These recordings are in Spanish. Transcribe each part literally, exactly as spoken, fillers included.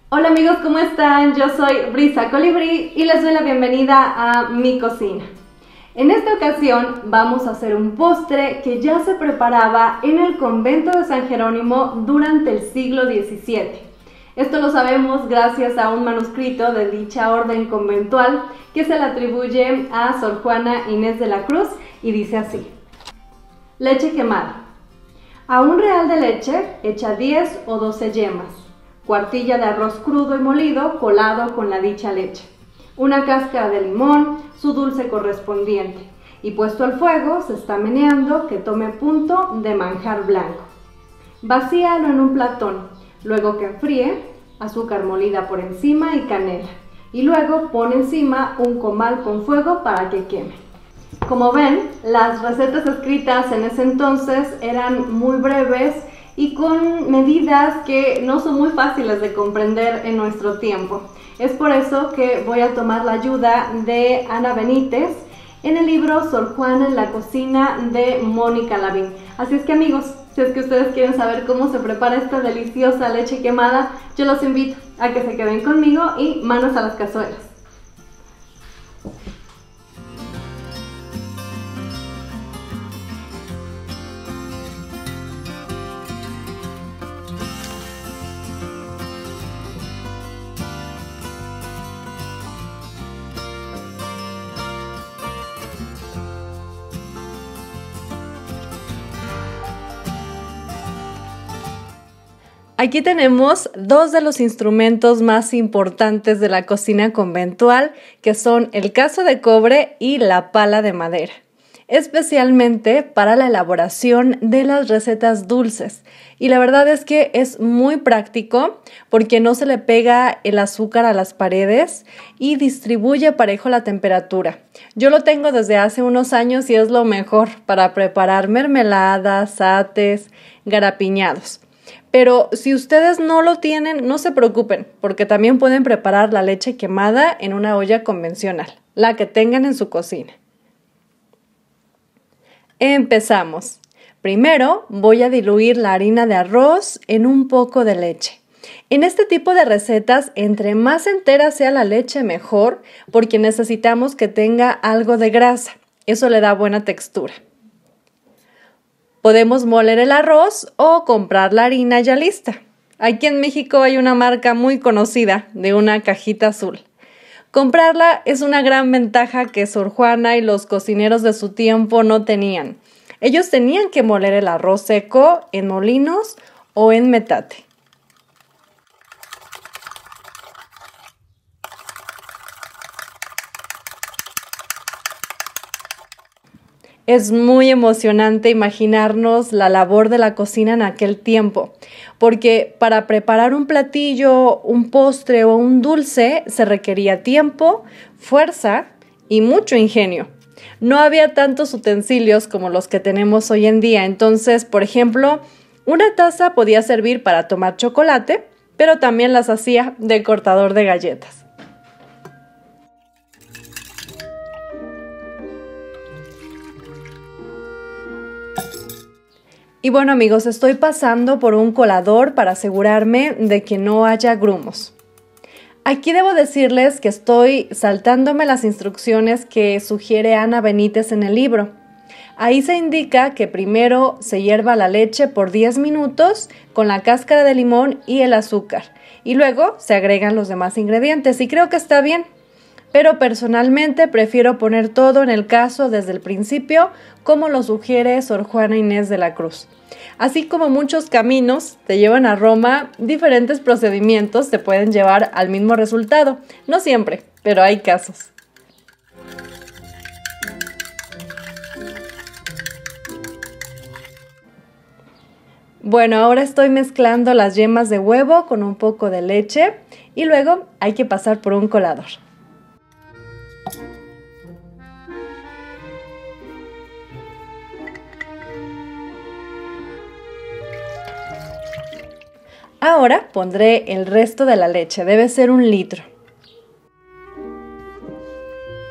Hola amigos, ¿cómo están? Yo soy Brisa Colibrí y les doy la bienvenida a mi cocina. En esta ocasión vamos a hacer un postre que ya se preparaba en el convento de San Jerónimo durante el siglo diecisiete. Esto lo sabemos gracias a un manuscrito de dicha orden conventual que se le atribuye a Sor Juana Inés de la Cruz y dice así: leche quemada. A un real de leche echa diez o doce yemas, cuartilla de arroz crudo y molido colado con la dicha leche, una cáscara de limón, su dulce correspondiente, y puesto al fuego se está meneando que tome punto de manjar blanco. Vacíalo en un platón, luego que enfríe, azúcar molida por encima y canela, y luego pone encima un comal con fuego para que queme. Como ven, las recetas escritas en ese entonces eran muy breves y con medidas que no son muy fáciles de comprender en nuestro tiempo. Es por eso que voy a tomar la ayuda de Ana Benítez en el libro Sor Juana en la cocina de Mónica Lavín. Así es que amigos, si es que ustedes quieren saber cómo se prepara esta deliciosa leche quemada, yo los invito a que se queden conmigo y manos a las cazuelas. Aquí tenemos dos de los instrumentos más importantes de la cocina conventual, que son el cazo de cobre y la pala de madera, especialmente para la elaboración de las recetas dulces. Y la verdad es que es muy práctico porque no se le pega el azúcar a las paredes y distribuye parejo la temperatura. Yo lo tengo desde hace unos años y es lo mejor para preparar mermeladas, ates, garapiñados. Pero si ustedes no lo tienen, no se preocupen, porque también pueden preparar la leche quemada en una olla convencional, la que tengan en su cocina. Empezamos. Primero voy a diluir la harina de arroz en un poco de leche. En este tipo de recetas, entre más entera sea la leche, mejor, porque necesitamos que tenga algo de grasa. Eso le da buena textura. Podemos moler el arroz o comprar la harina ya lista. Aquí en México hay una marca muy conocida de una cajita azul. Comprarla es una gran ventaja que Sor Juana y los cocineros de su tiempo no tenían. Ellos tenían que moler el arroz seco en molinos o en metate. Es muy emocionante imaginarnos la labor de la cocina en aquel tiempo, porque para preparar un platillo, un postre o un dulce se requería tiempo, fuerza y mucho ingenio. No había tantos utensilios como los que tenemos hoy en día, entonces, por ejemplo, una taza podía servir para tomar chocolate, pero también las hacía de cortador de galletas. Y bueno amigos, estoy pasando por un colador para asegurarme de que no haya grumos. Aquí debo decirles que estoy saltándome las instrucciones que sugiere Ana Benítez en el libro. Ahí se indica que primero se hierva la leche por diez minutos con la cáscara de limón y el azúcar, y luego se agregan los demás ingredientes, y creo que está bien. Pero personalmente prefiero poner todo en el cazo desde el principio, como lo sugiere Sor Juana Inés de la Cruz. Así como muchos caminos te llevan a Roma, diferentes procedimientos te pueden llevar al mismo resultado. No siempre, pero hay casos. Bueno, ahora estoy mezclando las yemas de huevo con un poco de leche y luego hay que pasar por un colador. Ahora pondré el resto de la leche, debe ser un litro.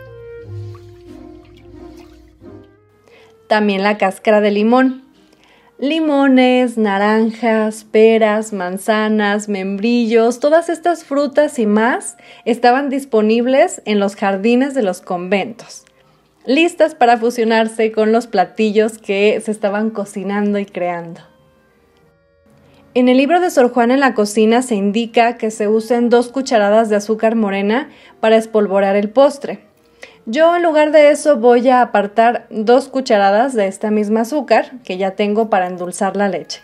También la cáscara de limón. Limones, naranjas, peras, manzanas, membrillos, todas estas frutas y más estaban disponibles en los jardines de los conventos, listas para fusionarse con los platillos que se estaban cocinando y creando. En el libro de Sor Juana en la cocina se indica que se usen dos cucharadas de azúcar morena para espolvorear el postre. Yo en lugar de eso voy a apartar dos cucharadas de esta misma azúcar que ya tengo para endulzar la leche.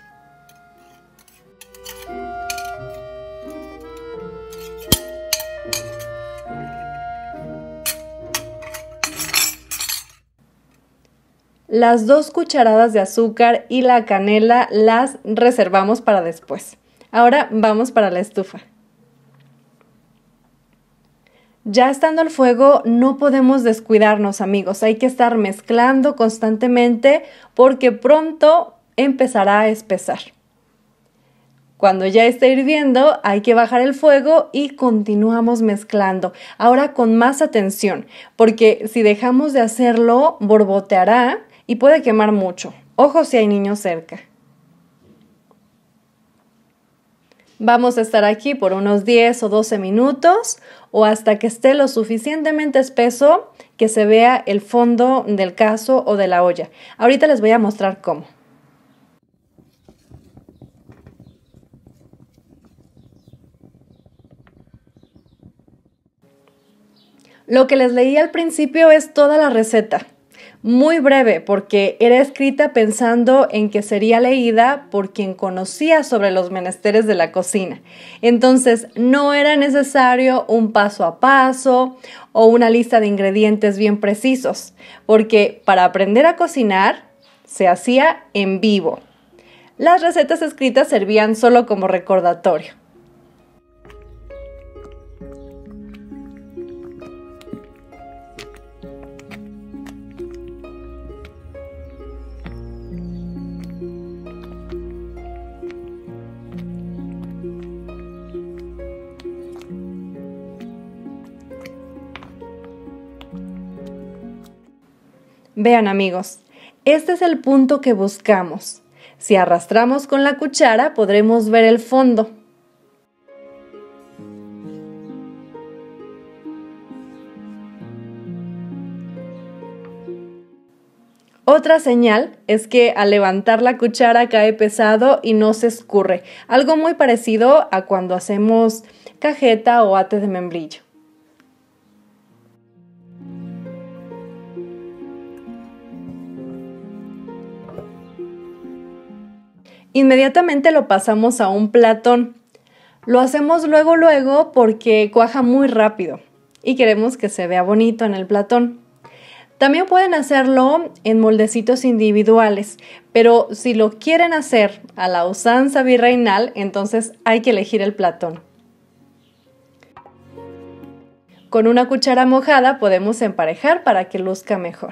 Las dos cucharadas de azúcar y la canela las reservamos para después. Ahora vamos para la estufa. Ya estando al fuego, no podemos descuidarnos, amigos. Hay que estar mezclando constantemente porque pronto empezará a espesar. Cuando ya esté hirviendo, hay que bajar el fuego y continuamos mezclando. Ahora con más atención, porque si dejamos de hacerlo, borboteará y puede quemar mucho. Ojo si hay niños cerca. Vamos a estar aquí por unos diez o doce minutos o hasta que esté lo suficientemente espeso que se vea el fondo del cazo o de la olla. Ahorita les voy a mostrar cómo. Lo que les leí al principio es toda la receta. Muy breve porque era escrita pensando en que sería leída por quien conocía sobre los menesteres de la cocina. Entonces no era necesario un paso a paso o una lista de ingredientes bien precisos, porque para aprender a cocinar se hacía en vivo. Las recetas escritas servían solo como recordatorio. Vean, amigos, este es el punto que buscamos. Si arrastramos con la cuchara, podremos ver el fondo. Otra señal es que al levantar la cuchara cae pesado y no se escurre, algo muy parecido a cuando hacemos cajeta o ate de membrillo. Inmediatamente lo pasamos a un platón. Lo hacemos luego luego porque cuaja muy rápido y queremos que se vea bonito en el platón. También pueden hacerlo en moldecitos individuales, pero si lo quieren hacer a la usanza virreinal, entonces hay que elegir el platón. Con una cuchara mojada podemos emparejar para que luzca mejor.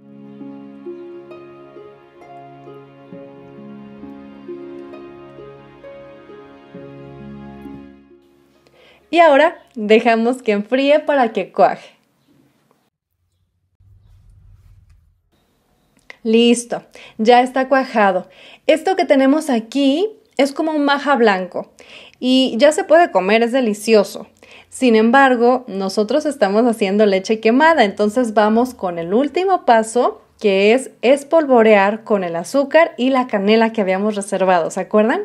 Y ahora dejamos que enfríe para que cuaje. Listo, ya está cuajado. Esto que tenemos aquí es como un maja blanco y ya se puede comer, es delicioso. Sin embargo, nosotros estamos haciendo leche quemada, entonces vamos con el último paso, que es espolvorear con el azúcar y la canela que habíamos reservado, ¿se acuerdan?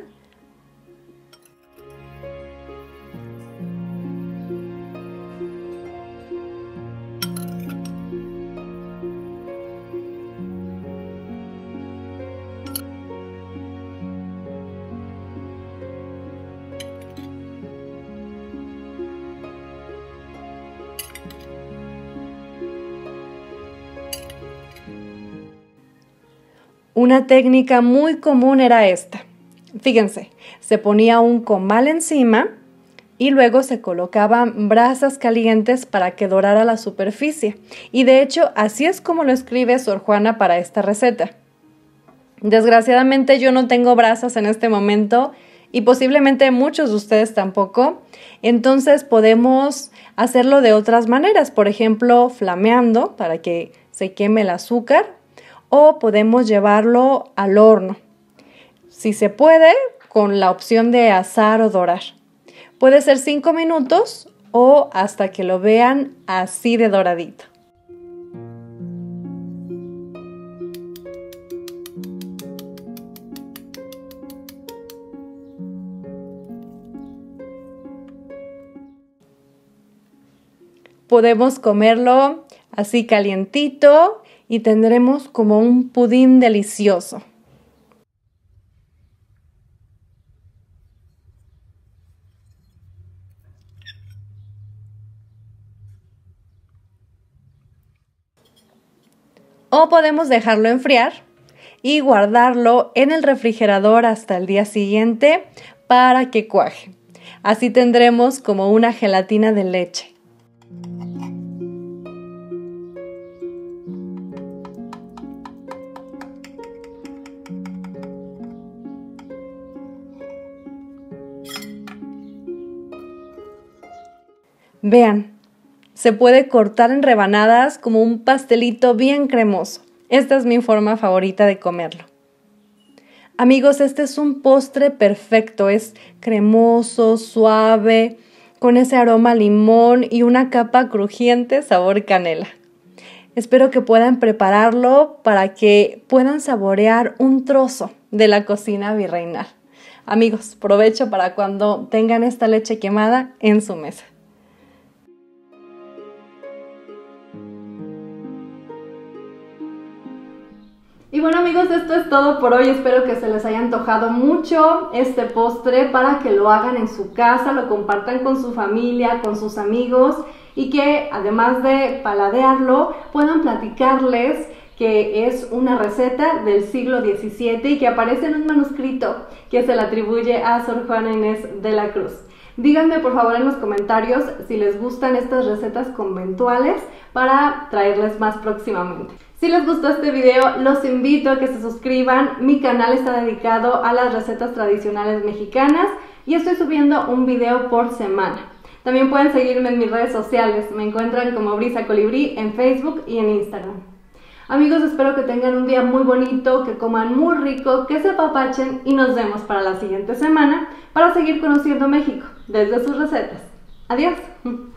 Una técnica muy común era esta. Fíjense, se ponía un comal encima y luego se colocaban brasas calientes para que dorara la superficie. Y de hecho, así es como lo escribe Sor Juana para esta receta. Desgraciadamente yo no tengo brasas en este momento y posiblemente muchos de ustedes tampoco. Entonces podemos hacerlo de otras maneras, por ejemplo, flameando para que se queme el azúcar. O podemos llevarlo al horno. si se puede, con la opción de asar o dorar. Puede ser cinco minutos o hasta que lo vean así de doradito. Podemos comerlo así calientito y tendremos como un pudín delicioso. O podemos dejarlo enfriar y guardarlo en el refrigerador hasta el día siguiente para que cuaje. Así tendremos como una gelatina de leche. Vean, se puede cortar en rebanadas como un pastelito bien cremoso. Esta es mi forma favorita de comerlo. Amigos, este es un postre perfecto. Es cremoso, suave, con ese aroma a limón y una capa crujiente sabor canela. Espero que puedan prepararlo para que puedan saborear un trozo de la cocina virreinal. Amigos, provecho para cuando tengan esta leche quemada en su mesa. Y bueno amigos, esto es todo por hoy. Espero que se les haya antojado mucho este postre para que lo hagan en su casa, lo compartan con su familia, con sus amigos y que además de paladearlo puedan platicarles que es una receta del siglo diecisiete y que aparece en un manuscrito que se le atribuye a Sor Juana Inés de la Cruz. Díganme por favor en los comentarios si les gustan estas recetas conventuales para traerles más próximamente. Si les gustó este video, los invito a que se suscriban. Mi canal está dedicado a las recetas tradicionales mexicanas y estoy subiendo un video por semana. También pueden seguirme en mis redes sociales. Me encuentran como Brisa Colibrí en Facebook y en Instagram. Amigos, espero que tengan un día muy bonito, que coman muy rico, que se apapachen y nos vemos para la siguiente semana para seguir conociendo México desde sus recetas. Adiós.